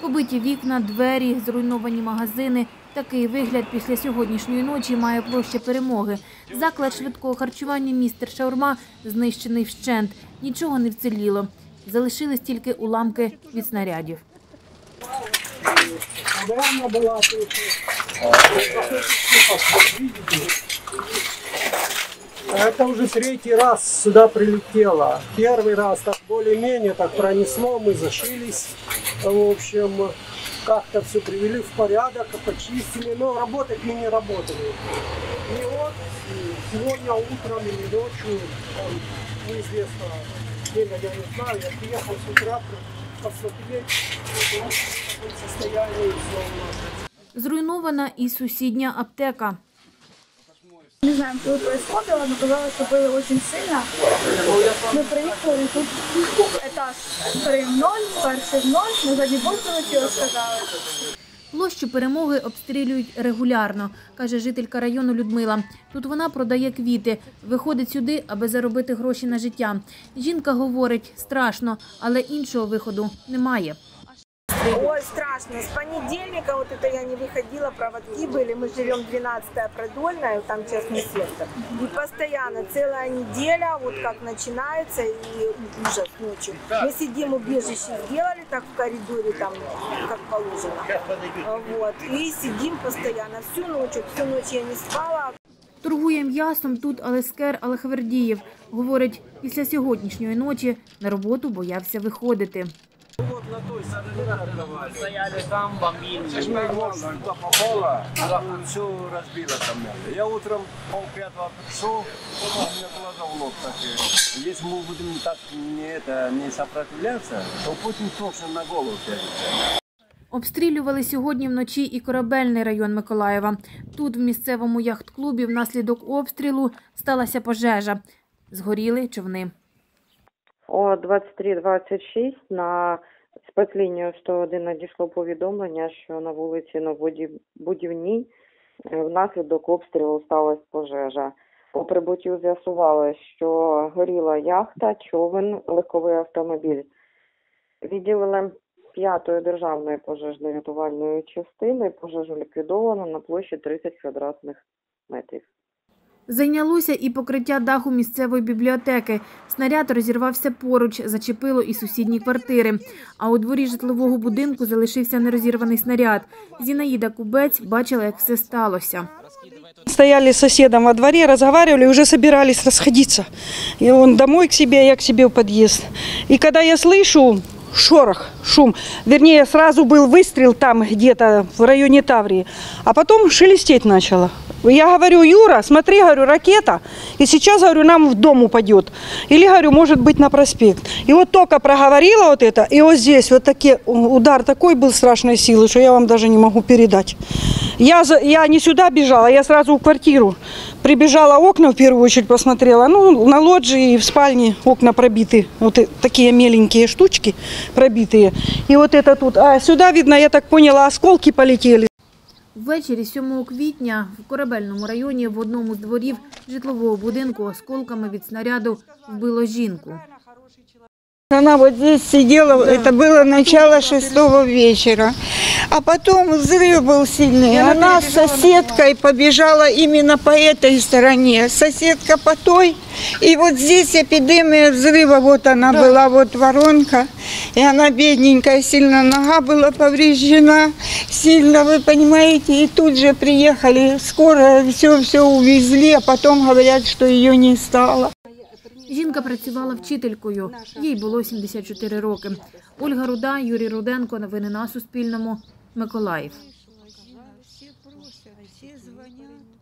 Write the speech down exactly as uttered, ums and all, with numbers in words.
Побиті вікна, двері, зруйновані магазини. Такий вигляд після сьогоднішньої ночі має площа Перемоги. Заклад швидкого харчування «Містер Шаурма» знищений вщент. Нічого не вціліло. Залишились тільки уламки від снарядів. Это уже третий раз сюда прилетело. Первый раз так более-менее так пронесло, мы зашились. В общем, как-то все привели в порядок, почистили, но работать мы не работали. И вот сегодня утром или ночью, там, неизвестно, время я не знаю, я приехал с утра посмотреть, в каком состоянии все у нас. Зруйнована і сусідня аптека. Не знаем, что происходило, но казалось, что было очень сильно. Мы приехали, тут этаж три в ноль, перший в ноль, на задній борт прилетіло, сказали. Площу Перемоги обстрілюють регулярно, каже жителька району Людмила. Тут вона продає квіти, виходить сюди, аби заробити гроші на життя. Жінка говорить, страшно, але іншого виходу немає. Ой, страшно. С понедельника, вот это я не выходила, проводки были. Мы живем двенадцатая Продольная, там частный сектор. И постоянно, целая неделя, вот как начинается, и ужас ночью. Мы сидим, убежище сделали так в коридоре, там, как положено. Вот. И сидим постоянно, всю ночь, всю ночь я не спала. Торгує м'ясом тут Алескер Алехвердієв. Говорить, після сьогоднішньої ночі на роботу боявся виходити. Вот на той стороне стояли там, бомбили. Туда попало, все разбило там. Я утром полпятого пришел, у меня глаза в лоб такие. Если мы будем так не, это, не сопротивляться, то Путин точно на голову сядет. Обстрілювали сьогодні вночі і Корабельний район Миколаєва. Тут в місцевому яхт-клубі внаслідок обстрілу сталася пожежа. Згоріли човни. О двадцять три двадцять шість на спецлінію сто один надійшло повідомлення, що на вулиці Новобудівній внаслідок обстрілу сталася пожежа. По прибуттю з'ясували, що горіла яхта, човен, легковий автомобіль. Відділили п'ятої державної пожежно-рятувальної частини. Пожежу ліквідовано на площі тридцять квадратних метрів. Зайнялося і покриття даху місцевої бібліотеки. Снаряд розірвався поруч, зачепило і сусідні квартири. А у дворі житлового будинку залишився нерозірваний снаряд. Зінаїда Кубець бачила, як все сталося. Стояли с соседом во дворе, разговаривали, уже собирались расходиться. И он домой к себе, я к себе в подъезд. И когда я слышу шорох, шум, вернее, сразу был выстрел там где-то в районе Таврии, а потом шелестеть начало. Я говорю, Юра, смотри, говорю, ракета, и сейчас, говорю, нам в дом упадет. Или, говорю, может быть, на проспект. И вот только проговорила вот это, и вот здесь вот такие, удар такой был страшной силы, что я вам даже не могу передать. Я, я не сюда бежала, я сразу в квартиру. Прибежала, окна в первую очередь посмотрела. Ну, на лоджии и в спальне окна пробиты. Вот такие меленькие штучки пробитые. И вот это тут. А сюда, видно, я так поняла, осколки полетели. Ввечері сьомого квітня в Корабельному районі в одному з дворів житлового будинку осколками від снаряду вбило жінку. Она вот здесь сидела, да. Это было начало шестого вечера. А потом взрыв был сильный. Я Она с соседкой побежала именно по этой стороне. Соседка по той. И вот здесь эпидемия взрыва. Вот она да. была, вот воронка. И она бедненькая, сильно нога была повреждена. Сильно, вы понимаете. И тут же приехали. Скоро все-все увезли. А потом говорят, что ее не стало. Жінка працювала вчителькою. Їй було сімдесят чотири роки. Ольга Руда, Юрій Руденко. Новини на Суспільному. Миколаїв.